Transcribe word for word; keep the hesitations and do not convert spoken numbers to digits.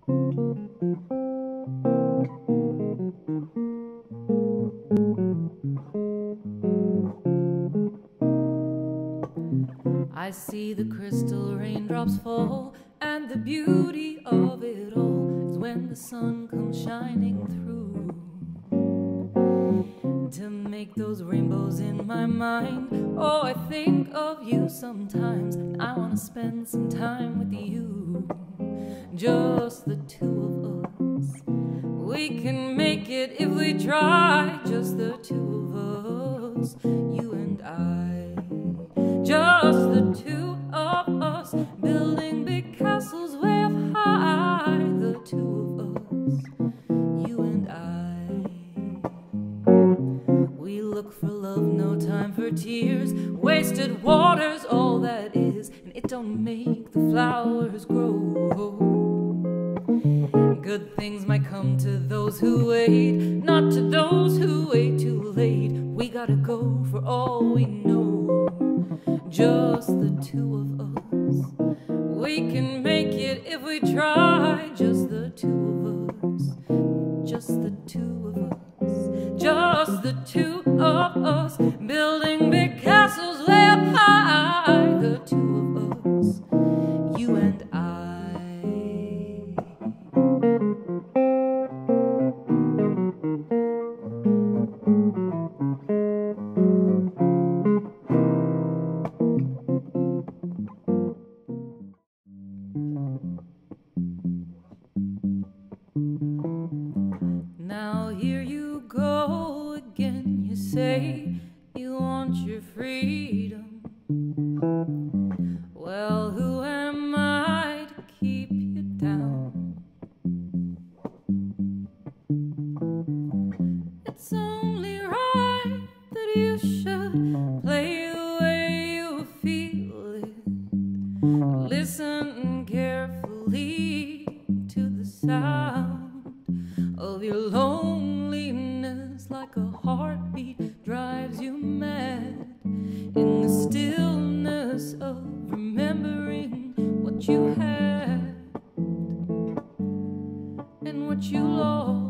I see the crystal raindrops fall, and the beauty of it all is when the sun comes shining through to make those rainbows in my mind. Oh, I think of you sometimes, and I want to spend some time with you, just the two of us. We can make it if we try, just the two of us, you and I. Just the two of us, building big castles way up high. The two of us, you and I. We look for love, no time for tears. Wasted water's all that is, and it don't make the flowers grow. Good things might come to those who wait, not to those who wait too late. We gotta go for all we know, just the two of us. We can make it if we try, just the two of us, just the two of us, just the two of us, building big castles way up high. The two of us, you and I. Now here you go again, you say you want your freedom. Well, who am I to keep you down? It's only right that you should play the way you feel it. Listen carefully to the sound of your loneliness, like a heartbeat drives you mad. In the stillness of remembering what you had and what you lost.